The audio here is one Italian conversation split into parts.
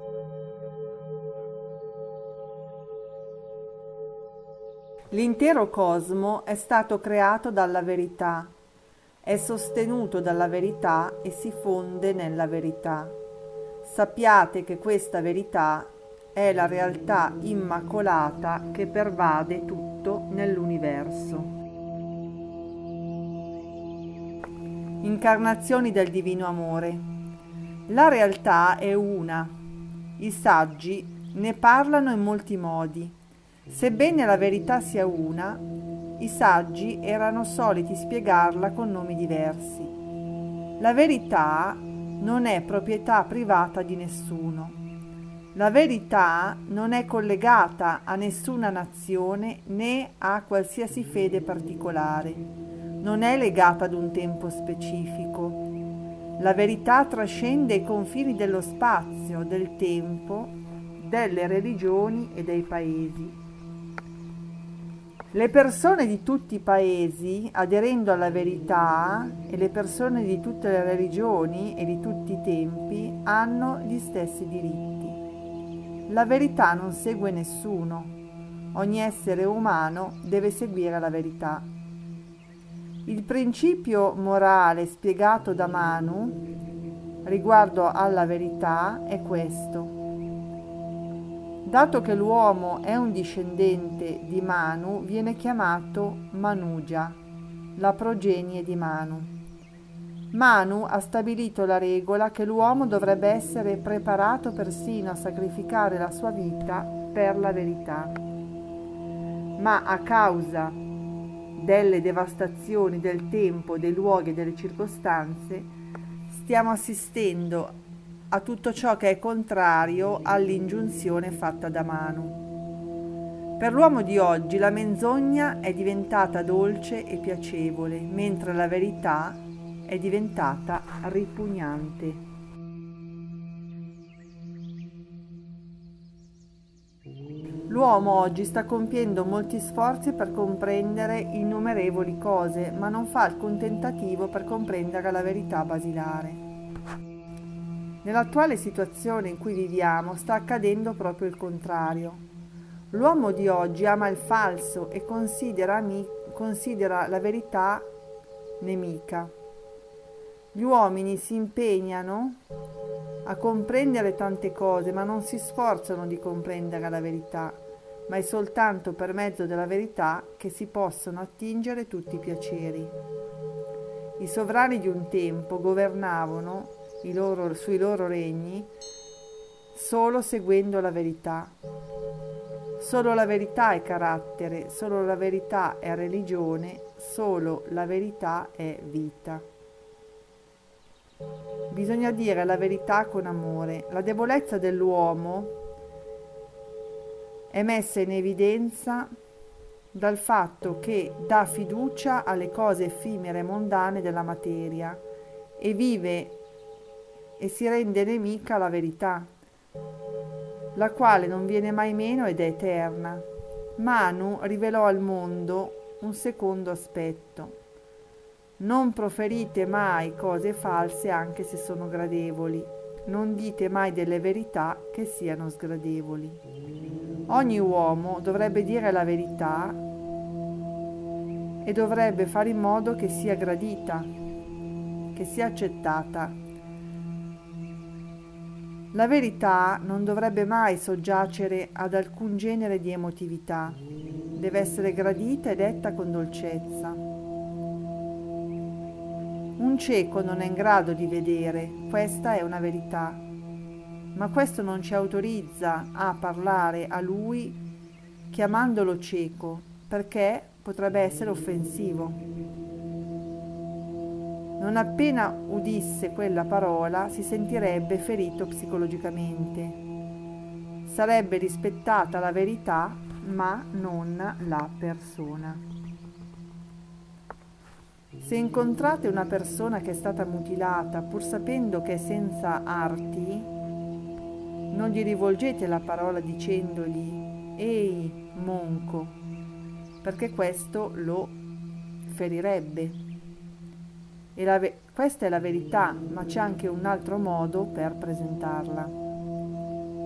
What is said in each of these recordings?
L'intero cosmo è stato creato dalla verità, è sostenuto dalla verità e si fonde nella verità. Sappiate che questa verità è la realtà immacolata che pervade tutto nell'universo. Incarnazioni del Divino Amore. La realtà è una. I saggi ne parlano in molti modi. Sebbene la verità sia una, i saggi erano soliti spiegarla con nomi diversi. La verità non è proprietà privata di nessuno. La verità non è collegata a nessuna nazione né a qualsiasi fede particolare. Non è legata ad un tempo specifico. La verità trascende i confini dello spazio, del tempo, delle religioni e dei paesi. Le persone di tutti i paesi, aderendo alla verità, e le persone di tutte le religioni e di tutti i tempi hanno gli stessi diritti. La verità non segue nessuno. Ogni essere umano deve seguire la verità. Il principio morale spiegato da Manu riguardo alla verità è questo. Dato che l'uomo è un discendente di Manu, viene chiamato Manuja, la progenie di Manu. Manu ha stabilito la regola che l'uomo dovrebbe essere preparato persino a sacrificare la sua vita per la verità. Ma a causa delle devastazioni del tempo, dei luoghi e delle circostanze, stiamo assistendo a tutto ciò che è contrario all'ingiunzione fatta da Manu. Per l'uomo di oggi la menzogna è diventata dolce e piacevole, mentre la verità è diventata ripugnante. L'uomo oggi sta compiendo molti sforzi per comprendere innumerevoli cose, ma non fa alcun tentativo per comprendere la verità basilare. Nell'attuale situazione in cui viviamo sta accadendo proprio il contrario. L'uomo di oggi ama il falso e considera la verità nemica. Gli uomini si impegnano a comprendere tante cose, ma non si sforzano di comprendere la verità, ma è soltanto per mezzo della verità che si possono attingere tutti i piaceri. I sovrani di un tempo governavano sui loro regni solo seguendo la verità. Solo la verità è carattere, solo la verità è religione, solo la verità è vita. Bisogna dire la verità con amore. La debolezza dell'uomo è messa in evidenza dal fatto che dà fiducia alle cose effimere e mondane della materia e vive e si rende nemica alla verità, la quale non viene mai meno ed è eterna. Manu rivelò al mondo un secondo aspetto. Non proferite mai cose false anche se sono gradevoli. Non dite mai delle verità che siano sgradevoli. Ogni uomo dovrebbe dire la verità e dovrebbe fare in modo che sia gradita, che sia accettata. La verità non dovrebbe mai soggiacere ad alcun genere di emotività, deve essere gradita e detta con dolcezza. Un cieco non è in grado di vedere, questa è una verità, ma questo non ci autorizza a parlare a lui chiamandolo cieco, perché potrebbe essere offensivo. Non appena udisse quella parola si sentirebbe ferito psicologicamente. Sarebbe rispettata la verità, ma non la persona. Se incontrate una persona che è stata mutilata, pur sapendo che è senza arti, non gli rivolgete la parola dicendogli «Ehi, monco», perché questo lo ferirebbe. Questa è la verità, ma c'è anche un altro modo per presentarla.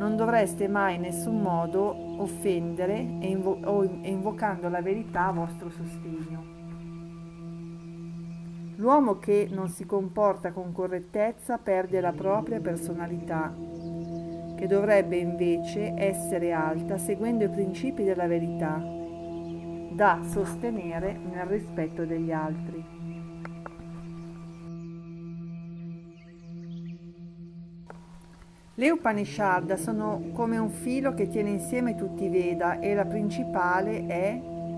non dovreste mai in nessun modo offendere e invocando la verità a vostro sostegno. L'uomo che non si comporta con correttezza perde la propria personalità, che dovrebbe invece essere alta seguendo i principi della verità, da sostenere nel rispetto degli altri. Le Upanishad sono come un filo che tiene insieme tutti i Veda e la principale è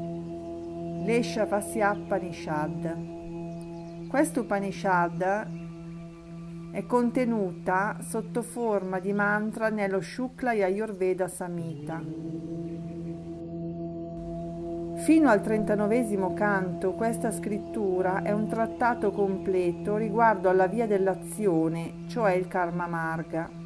l'Ishavasya-Upanishad. Questa Upanishad è contenuta sotto forma di mantra nello Shukla Yajurveda Samhita. Fino al 39° canto questa scrittura è un trattato completo riguardo alla via dell'azione, cioè il Karma Marga.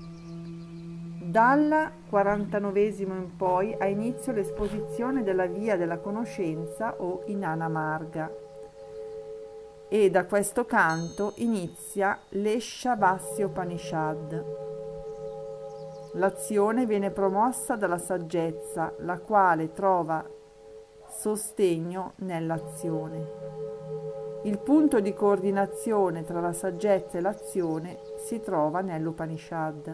Dal 49° in poi ha inizio l'esposizione della via della conoscenza o Jnana Marga e da questo canto inizia l'Ishavasya Upanishad. L'azione viene promossa dalla saggezza, la quale trova sostegno nell'azione. Il punto di coordinazione tra la saggezza e l'azione si trova nell'Upanishad.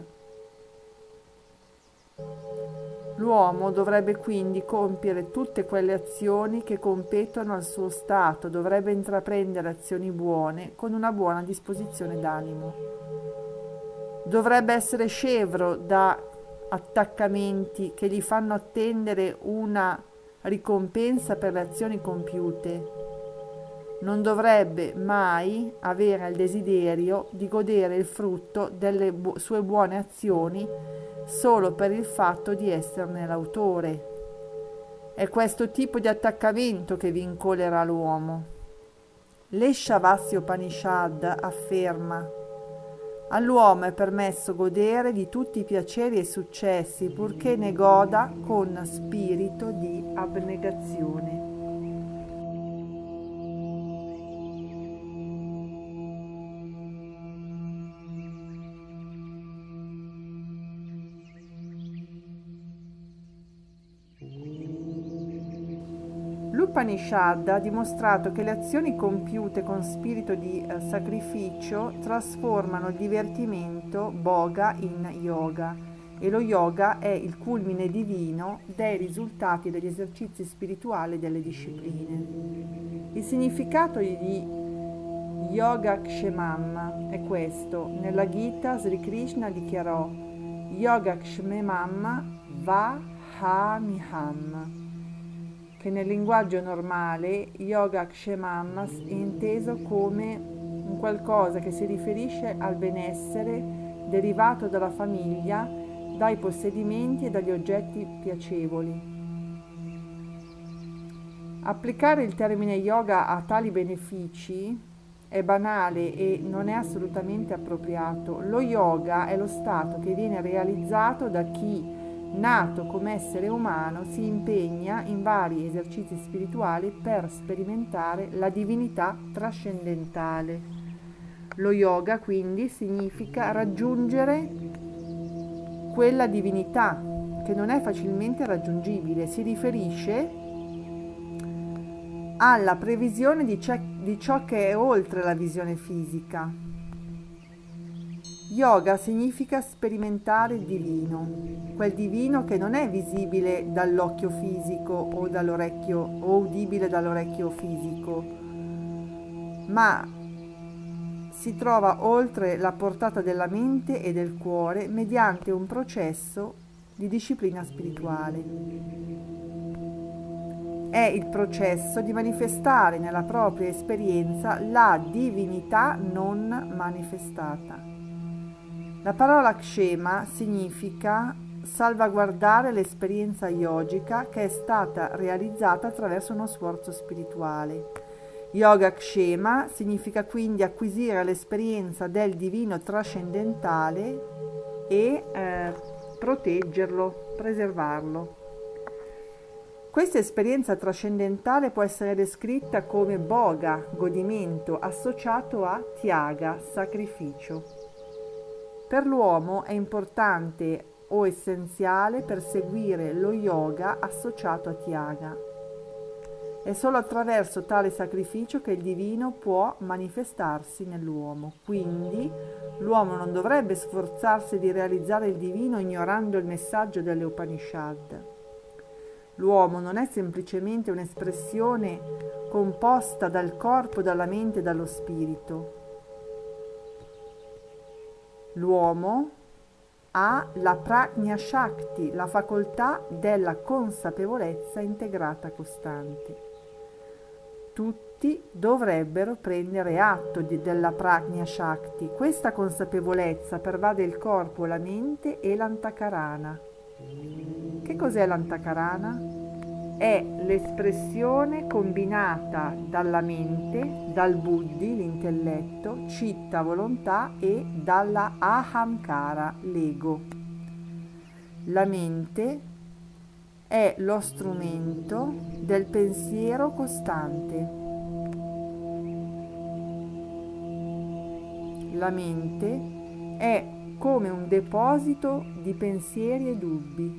L'uomo dovrebbe quindi compiere tutte quelle azioni che competono al suo stato, dovrebbe intraprendere azioni buone con una buona disposizione d'animo. Dovrebbe essere scevro da attaccamenti che gli fanno attendere una ricompensa per le azioni compiute. Non dovrebbe mai avere il desiderio di godere il frutto delle sue buone azioni solo per il fatto di esserne l'autore. È questo tipo di attaccamento che vincolerà l'uomo. L'Ishavasya Upanishad afferma: all'uomo è permesso godere di tutti i piaceri e successi purché ne goda con spirito di abnegazione. L'Upanishad ha dimostrato che le azioni compiute con spirito di sacrificio trasformano il divertimento bhoga in yoga e lo yoga è il culmine divino dei risultati degli esercizi spirituali e delle discipline. Il significato di Yogakshemam è questo. Nella Gita Sri Krishna dichiarò Yogakshemam Vahamiham, che nel linguaggio normale Yogakshemam è inteso come un qualcosa che si riferisce al benessere derivato dalla famiglia, dai possedimenti e dagli oggetti piacevoli. Applicare il termine yoga a tali benefici è banale e non è assolutamente appropriato. Lo yoga è lo stato che viene realizzato da chi, nato come essere umano, si impegna in vari esercizi spirituali per sperimentare la divinità trascendentale. Lo yoga quindi significa raggiungere quella divinità che non è facilmente raggiungibile, si riferisce alla previsione di ciò che è oltre la visione fisica. Yoga significa sperimentare il divino, quel divino che non è visibile dall'occhio fisico o dall'orecchio o udibile dall'orecchio fisico, ma si trova oltre la portata della mente e del cuore mediante un processo di disciplina spirituale. È il processo di manifestare nella propria esperienza la divinità non manifestata. La parola kshema significa salvaguardare l'esperienza yogica che è stata realizzata attraverso uno sforzo spirituale. Yoga kshema significa quindi acquisire l'esperienza del divino trascendentale e proteggerlo, preservarlo. Questa esperienza trascendentale può essere descritta come bhoga, godimento, associato a tyaga, sacrificio. Per l'uomo è importante o essenziale per seguire lo yoga associato a Tyaga. È solo attraverso tale sacrificio che il divino può manifestarsi nell'uomo. Quindi l'uomo non dovrebbe sforzarsi di realizzare il divino ignorando il messaggio delle Upanishad. L'uomo non è semplicemente un'espressione composta dal corpo, dalla mente e dallo spirito. L'uomo ha la Prajna Shakti, la facoltà della consapevolezza integrata costante. Tutti dovrebbero prendere atto della Prajna Shakti. Questa consapevolezza pervade il corpo, la mente e l'antakarana. Che cos'è l'antakarana? È l'espressione combinata dalla mente, dal buddhi, l'intelletto, citta, volontà e dalla ahamkara, l'ego. La mente è lo strumento del pensiero costante. La mente è come un deposito di pensieri e dubbi.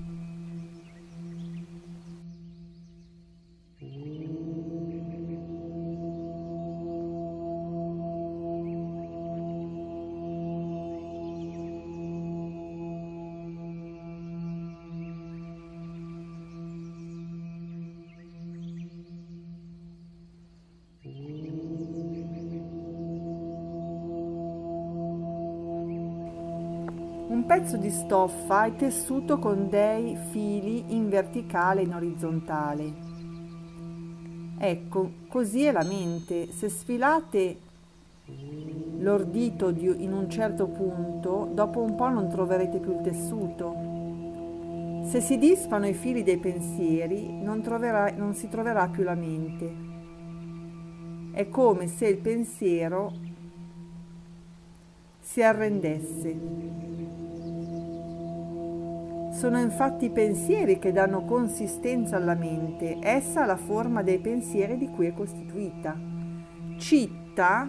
Un pezzo di stoffa è tessuto con dei fili in verticale e in orizzontale. Ecco, così è la mente. Se sfilate l'ordito in un certo punto, dopo un po' non troverete più il tessuto. Se si disfano i fili dei pensieri, non si troverà più la mente. È come se il pensiero si arrendesse. Sono infatti i pensieri che danno consistenza alla mente, essa ha la forma dei pensieri di cui è costituita. Citta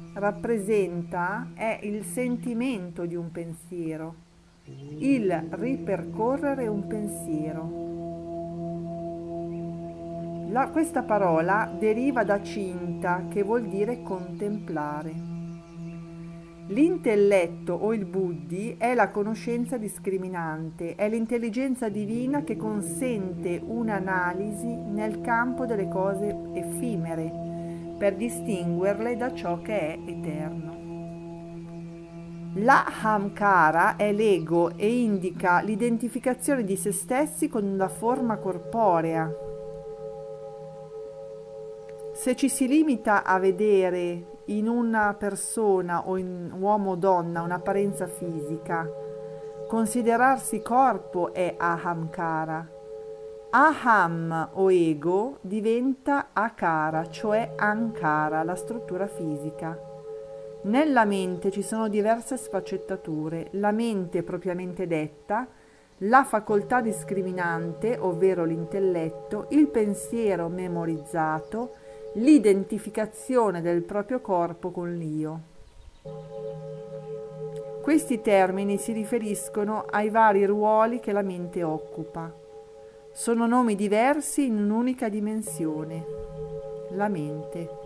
è il sentimento di un pensiero, il ripercorrere un pensiero. Questa parola deriva da cinta, che vuol dire contemplare. L'intelletto o il buddhi è la conoscenza discriminante, è l'intelligenza divina che consente un'analisi nel campo delle cose effimere per distinguerle da ciò che è eterno. L'ahamkara è l'ego e indica l'identificazione di se stessi con la forma corporea. Se ci si limita a vedere in una persona o in uomo o donna un'apparenza fisica, considerarsi corpo è ahamkara. Aham o ego diventa akara, cioè ankara, la struttura fisica. Nella mente ci sono diverse sfaccettature: la mente propriamente detta, la facoltà discriminante, ovvero l'intelletto, il pensiero memorizzato, l'identificazione del proprio corpo con l'io. Questi termini si riferiscono ai vari ruoli che la mente occupa. Sono nomi diversi in un'unica dimensione, la mente.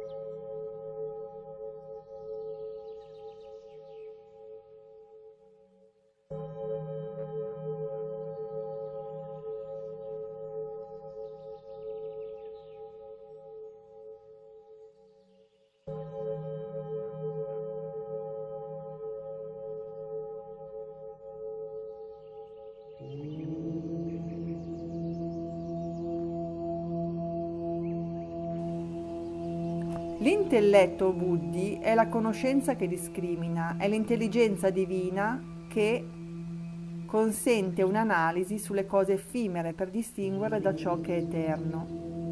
L'intelletto buddhi è la conoscenza che discrimina, è l'intelligenza divina che consente un'analisi sulle cose effimere per distinguerle da ciò che è eterno.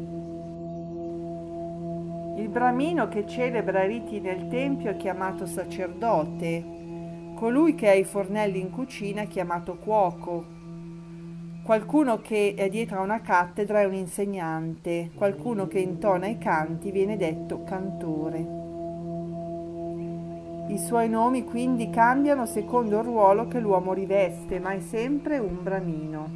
Il bramino che celebra i riti nel tempio è chiamato sacerdote, colui che ha i fornelli in cucina è chiamato cuoco. Qualcuno che è dietro a una cattedra è un insegnante, qualcuno che intona i canti viene detto cantore. I suoi nomi quindi cambiano secondo il ruolo che l'uomo riveste, ma è sempre un Brahmino.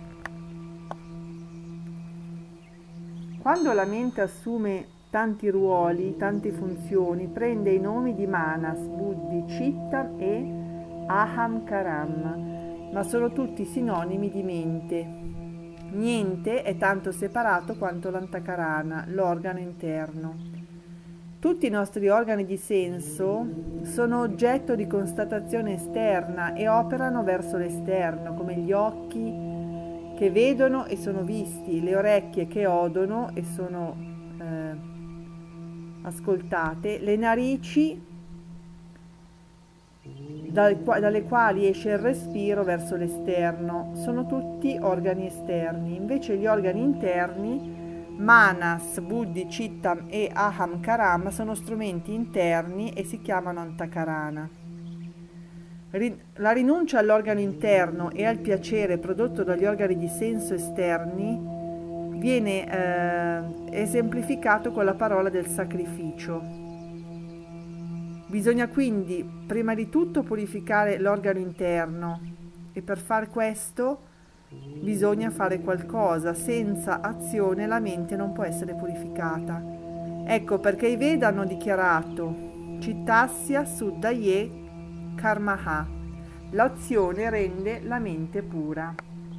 Quando la mente assume tanti ruoli, tante funzioni, prende i nomi di Manas, Buddhi, Citta e Ahamkaram, ma sono tutti sinonimi di mente. Niente è tanto separato quanto l'antakarana, l'organo interno. Tutti i nostri organi di senso sono oggetto di constatazione esterna e operano verso l'esterno, come gli occhi che vedono e sono visti, le orecchie che odono e sono ascoltate, le narici dalle quali esce il respiro verso l'esterno. Sono tutti organi esterni. Invece gli organi interni, Manas, Buddhi, Cittam e Ahamkaram, sono strumenti interni e si chiamano Antakarana. La rinuncia all'organo interno e al piacere prodotto dagli organi di senso esterni viene esemplificato con la parola del sacrificio. Bisogna quindi prima di tutto purificare l'organo interno e per far questo bisogna fare qualcosa. Senza azione la mente non può essere purificata. Ecco perché i Veda hanno dichiarato Cittasya Suddhaye Karmaha. L'azione rende la mente pura.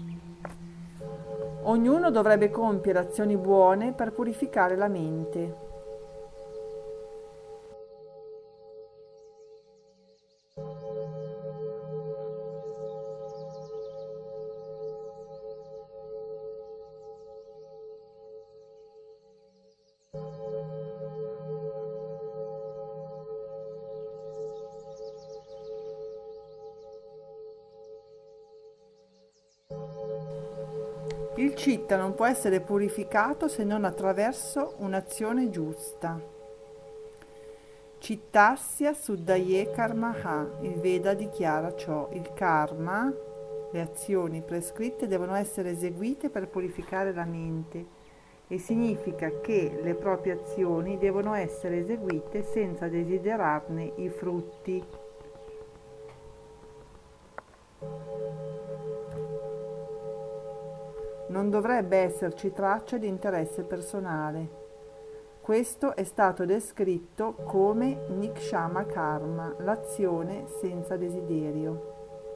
Ognuno dovrebbe compiere azioni buone per purificare la mente. Il citta non può essere purificato se non attraverso un'azione giusta. Cittasya Suddhaye Karmaha. Il Veda dichiara ciò. Il karma, le azioni prescritte, devono essere eseguite per purificare la mente e significa che le proprie azioni devono essere eseguite senza desiderarne i frutti. Non dovrebbe esserci traccia di interesse personale. Questo è stato descritto come Nikshama Karma, l'azione senza desiderio.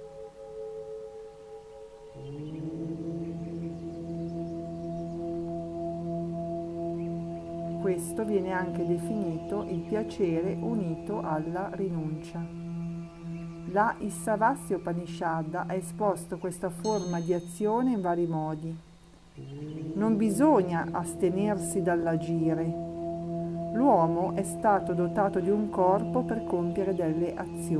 Questo viene anche definito il piacere unito alla rinuncia. La Issavasya Upanishad ha esposto questa forma di azione in vari modi. Non bisogna astenersi dall'agire. L'uomo è stato dotato di un corpo per compiere delle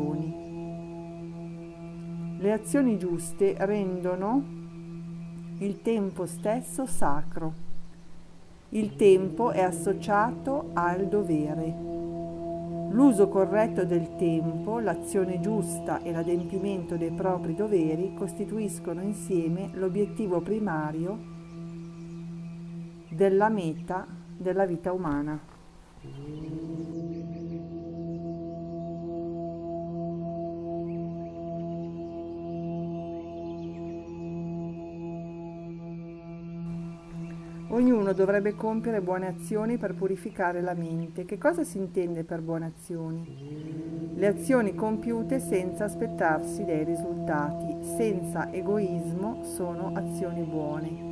azioni. Le azioni giuste rendono il tempo stesso sacro. Il tempo è associato al dovere. L'uso corretto del tempo, l'azione giusta e l'adempimento dei propri doveri costituiscono insieme l'obiettivo primario della meta della vita umana. Ognuno dovrebbe compiere buone azioni per purificare la mente. Che cosa si intende per buone azioni? Le azioni compiute senza aspettarsi dei risultati, senza egoismo, sono azioni buone.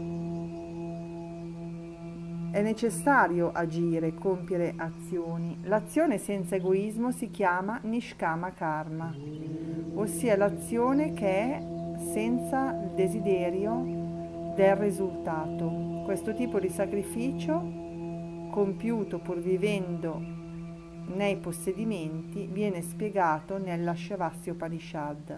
È necessario agire, compiere azioni. L'azione senza egoismo si chiama Nishkama Karma, ossia l'azione che è senza desiderio del risultato. Questo tipo di sacrificio, compiuto pur vivendo nei possedimenti, viene spiegato nella Shavasya Upanishad.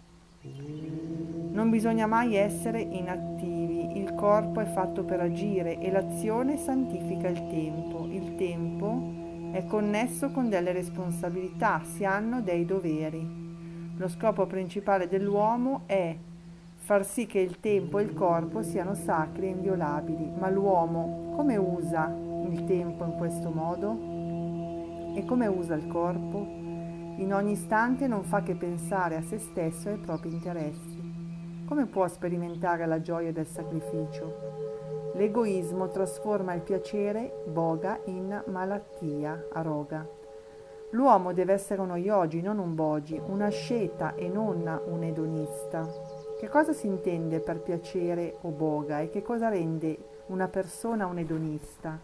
Non bisogna mai essere inattivi, il corpo è fatto per agire e l'azione santifica il tempo. Il tempo è connesso con delle responsabilità, si hanno dei doveri. Lo scopo principale dell'uomo è far sì che il tempo e il corpo siano sacri e inviolabili. Ma l'uomo come usa il tempo in questo modo? E come usa il corpo? In ogni istante non fa che pensare a se stesso e ai propri interessi. Come può sperimentare la gioia del sacrificio? L'egoismo trasforma il piacere, boga, in malattia, aroga. L'uomo deve essere uno yogi, non un bogi, un asceta e non un edonista. Che cosa si intende per piacere o boga e che cosa rende una persona un edonista?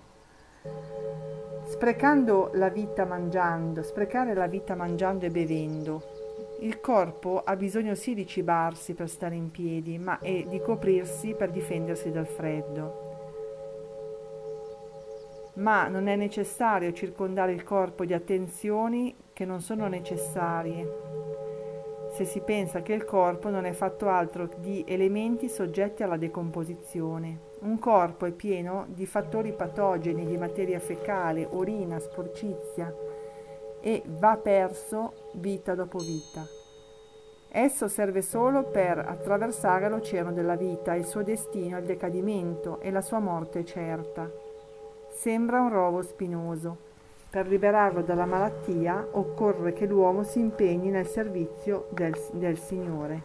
Sprecare la vita mangiando e bevendo. Il corpo ha bisogno sì di cibarsi per stare in piedi, ma è di coprirsi per difendersi dal freddo. Ma non è necessario circondare il corpo di attenzioni che non sono necessarie, se si pensa che il corpo non è fatto altro di elementi soggetti alla decomposizione. Un corpo è pieno di fattori patogeni, di materia fecale, orina, sporcizia, e va perso vita dopo vita. Esso serve solo per attraversare l'oceano della vita, il suo destino è il decadimento e la sua morte è certa. Sembra un rovo spinoso. Per liberarlo dalla malattia occorre che l'uomo si impegni nel servizio del Signore.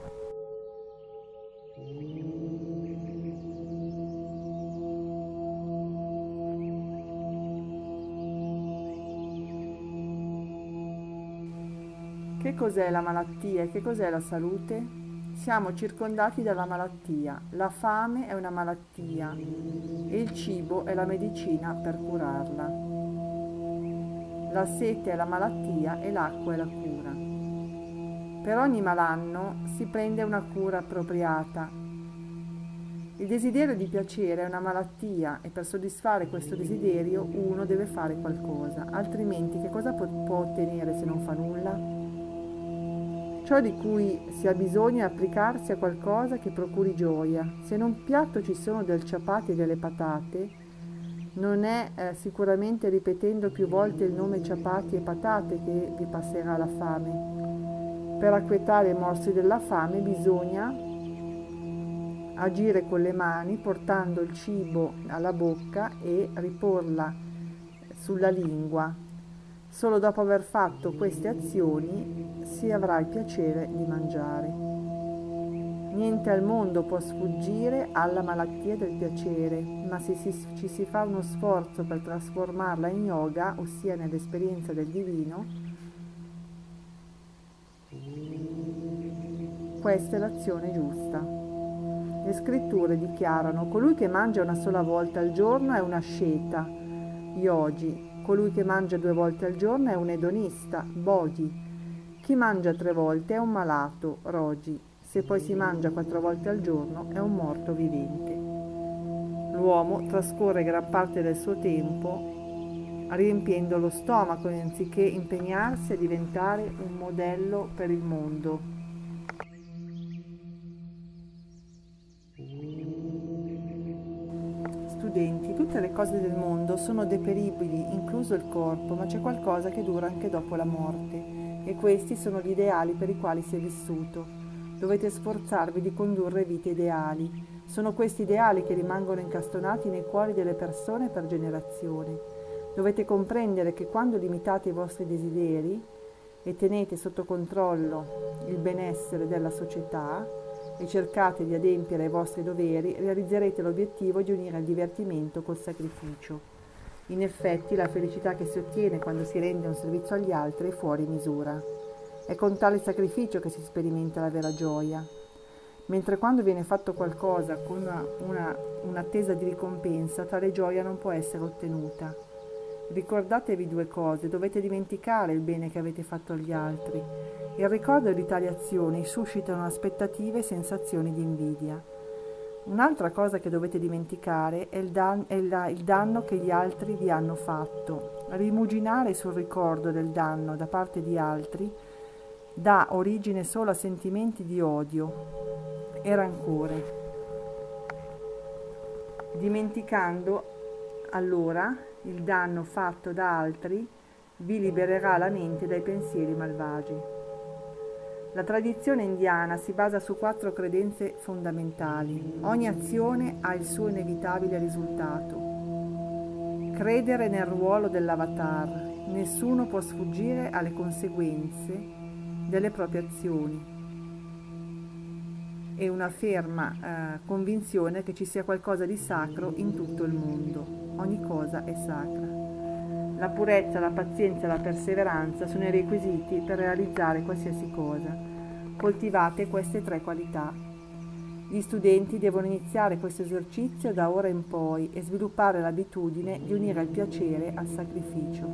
Che cos'è la malattia e che cos'è la salute? Siamo circondati dalla malattia. La fame è una malattia e il cibo è la medicina per curarla. La sete è la malattia e l'acqua è la cura. Per ogni malanno si prende una cura appropriata. Il desiderio di piacere è una malattia e per soddisfare questo desiderio uno deve fare qualcosa, altrimenti che cosa può ottenere se non fa nulla? Ciò di cui si ha bisogno è applicarsi a qualcosa che procuri gioia. Se in un piatto ci sono del ciapati e delle patate, non è sicuramente ripetendo più volte il nome ciapati e patate che vi passerà la fame. Per acquietare i morsi della fame bisogna agire con le mani portando il cibo alla bocca e riporla sulla lingua. Solo dopo aver fatto queste azioni si avrà il piacere di mangiare. Niente al mondo può sfuggire alla malattia del piacere, ma se ci si fa uno sforzo per trasformarla in yoga, ossia nell'esperienza del divino, questa è l'azione giusta. Le scritture dichiarano: colui che mangia una sola volta al giorno è un asceta, yogi, colui che mangia 2 volte al giorno è un edonista, bogi, chi mangia 3 volte è un malato, rogi. Se poi si mangia 4 volte al giorno è un morto vivente. L'uomo trascorre gran parte del suo tempo riempiendo lo stomaco anziché impegnarsi a diventare un modello per il mondo. Studenti, tutte le cose del mondo sono deperibili, incluso il corpo, ma c'è qualcosa che dura anche dopo la morte, e questi sono gli ideali per i quali si è vissuto. Dovete sforzarvi di condurre vite ideali. Sono questi ideali che rimangono incastonati nei cuori delle persone per generazioni. Dovete comprendere che quando limitate i vostri desideri e tenete sotto controllo il benessere della società e cercate di adempiere ai vostri doveri, realizzerete l'obiettivo di unire il divertimento col sacrificio. In effetti, la felicità che si ottiene quando si rende un servizio agli altri è fuori misura. È con tale sacrificio che si sperimenta la vera gioia. Mentre quando viene fatto qualcosa con un'attesa di ricompensa, tale gioia non può essere ottenuta. Ricordatevi 2 cose: dovete dimenticare il bene che avete fatto agli altri. Il ricordo di tali azioni suscitano aspettative e sensazioni di invidia. Un'altra cosa che dovete dimenticare è il danno che gli altri vi hanno fatto. Rimuginare sul ricordo del danno da parte di altri dà origine solo a sentimenti di odio e rancore. Dimenticando allora il danno fatto da altri, vi libererà la mente dai pensieri malvagi. La tradizione indiana si basa su 4 credenze fondamentali. Ogni azione ha il suo inevitabile risultato. Credere nel ruolo dell'avatar. Nessuno può sfuggire alle conseguenze delle proprie azioni e una ferma convinzione che ci sia qualcosa di sacro in tutto il mondo. Ogni cosa è sacra. La purezza, la pazienza e la perseveranza sono i requisiti per realizzare qualsiasi cosa. Coltivate queste 3 qualità. Gli studenti devono iniziare questo esercizio da ora in poi e sviluppare l'abitudine di unire il piacere al sacrificio.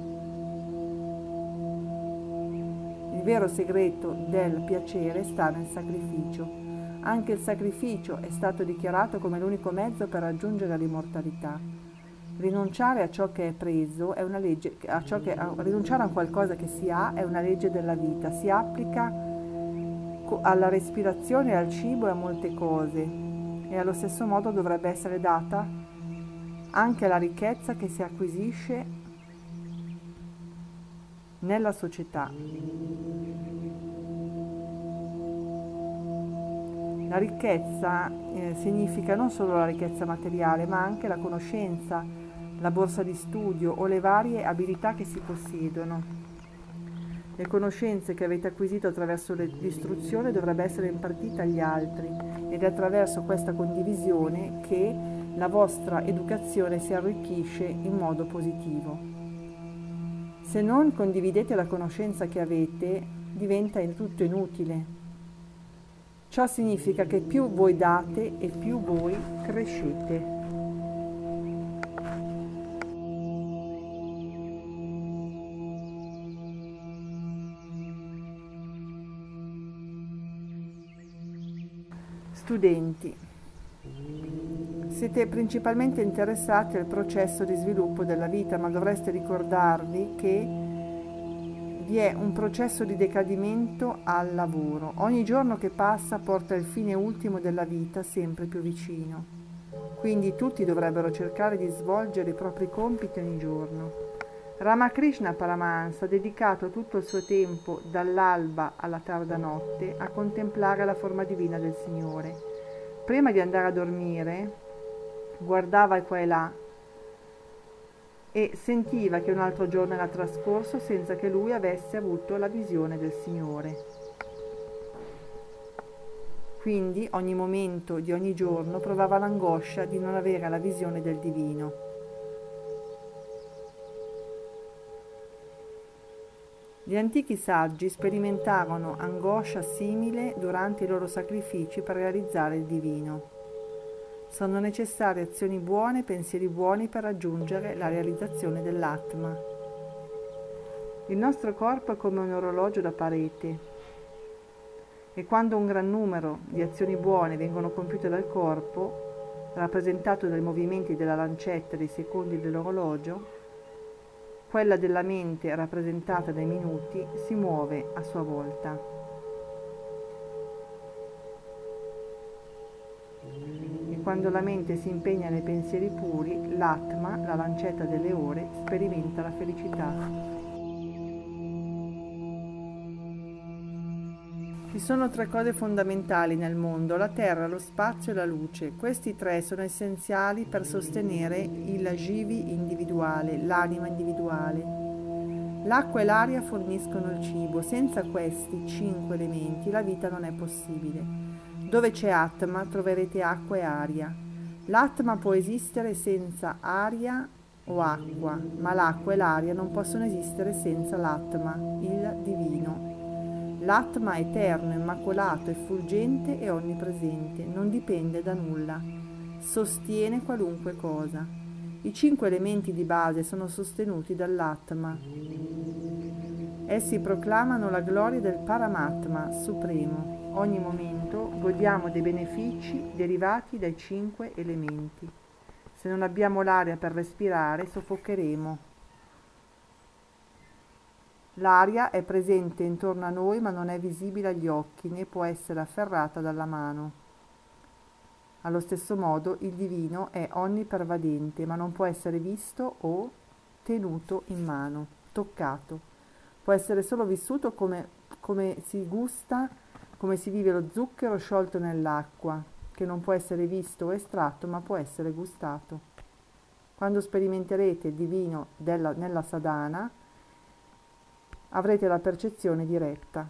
Il vero segreto del piacere sta nel sacrificio. Anche il sacrificio è stato dichiarato come l'unico mezzo per raggiungere l'immortalità. Rinunciare a ciò che è preso è una legge, rinunciare a qualcosa che si ha è una legge della vita, si applica alla respirazione, al cibo e a molte cose, e allo stesso modo dovrebbe essere data anche alla ricchezza che si acquisisce nella società. La ricchezza significa non solo la ricchezza materiale, ma anche la conoscenza, la borsa di studio o le varie abilità che si possiedono. Le conoscenze che avete acquisito attraverso l'istruzione dovrebbero essere impartite agli altri ed è attraverso questa condivisione che la vostra educazione si arricchisce in modo positivo. Se non condividete la conoscenza che avete, diventa il tutto inutile. Ciò significa che più voi date e più voi crescete. Studenti, siete principalmente interessati al processo di sviluppo della vita, ma dovreste ricordarvi che vi è un processo di decadimento al lavoro. Ogni giorno che passa porta il fine ultimo della vita sempre più vicino. Quindi tutti dovrebbero cercare di svolgere i propri compiti ogni giorno. Ramakrishna Paramahansa ha dedicato tutto il suo tempo, dall'alba alla tarda notte, a contemplare la forma divina del Signore. Prima di andare a dormire, guardava qua e là e sentiva che un altro giorno era trascorso senza che lui avesse avuto la visione del Signore. Quindi ogni momento di ogni giorno provava l'angoscia di non avere la visione del divino. Gli antichi saggi sperimentarono angoscia simile durante i loro sacrifici per realizzare il divino. Sono necessarie azioni buone, pensieri buoni per raggiungere la realizzazione dell'Atma. Il nostro corpo è come un orologio da parete e quando un gran numero di azioni buone vengono compiute dal corpo, rappresentato dai movimenti della lancetta dei secondi dell'orologio, quella della mente, rappresentata dai minuti, si muove a sua volta. E quando la mente si impegna nei pensieri puri, l'Atma, la lancetta delle ore, sperimenta la felicità. Ci sono 3 cose fondamentali nel mondo: la terra, lo spazio e la luce. Questi 3 sono essenziali per sostenere il Jivi individuale, l'anima individuale. L'acqua e l'aria forniscono il cibo. Senza questi 5 elementi la vita non è possibile. Dove c'è Atma troverete acqua e aria. L'Atma può esistere senza aria o acqua, ma l'acqua e l'aria non possono esistere senza l'Atma, il divino. L'Atma è eterno, immacolato, effulgente e onnipresente, non dipende da nulla, sostiene qualunque cosa. I 5 elementi di base sono sostenuti dall'Atma. Essi proclamano la gloria del Paramatma supremo. Ogni momento godiamo dei benefici derivati dai 5 elementi. Se non abbiamo l'aria per respirare, soffocheremo. L'aria è presente intorno a noi ma non è visibile agli occhi né può essere afferrata dalla mano. Allo stesso modo il divino è onnipervadente ma non può essere visto o tenuto in mano, toccato. Può essere solo vissuto come si gusta, come si vive lo zucchero sciolto nell'acqua, che non può essere visto o estratto ma può essere gustato. Quando sperimenterete il divino nella sadhana, avrete la percezione diretta.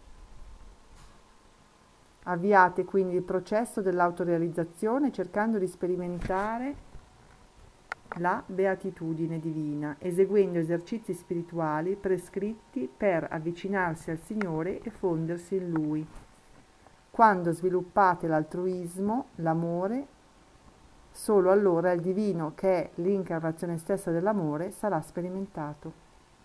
Avviate quindi il processo dell'autorealizzazione cercando di sperimentare la beatitudine divina, eseguendo esercizi spirituali prescritti per avvicinarsi al Signore e fondersi in Lui. Quando sviluppate l'altruismo, l'amore, solo allora il divino, che è l'incarnazione stessa dell'amore, sarà sperimentato.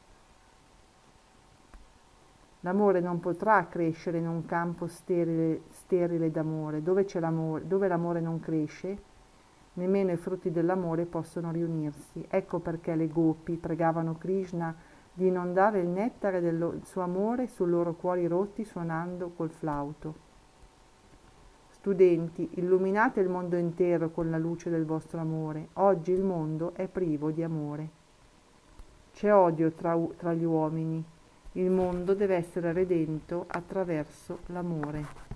L'amore non potrà crescere in un campo sterile d'amore. Dove l'amore non cresce, nemmeno i frutti dell'amore possono riunirsi. Ecco perché le gopi pregavano Krishna di inondare il nettare del suo amore sul loro cuori rotti suonando col flauto. Studenti, illuminate il mondo intero con la luce del vostro amore. Oggi il mondo è privo di amore. C'è odio tra gli uomini. Il mondo deve essere redento attraverso l'amore.